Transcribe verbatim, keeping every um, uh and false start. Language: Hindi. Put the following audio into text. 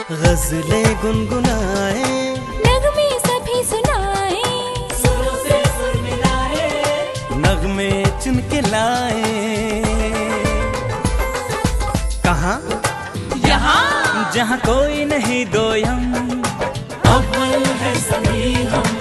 गजलें गुनगुनाए, नगमे सभी सुनाए, सुरों से सुर मिलाए, नगमे चुन के लाए। कहाँ यहाँ जहाँ कोई नहीं दोयम, अव्वल है सभी हम।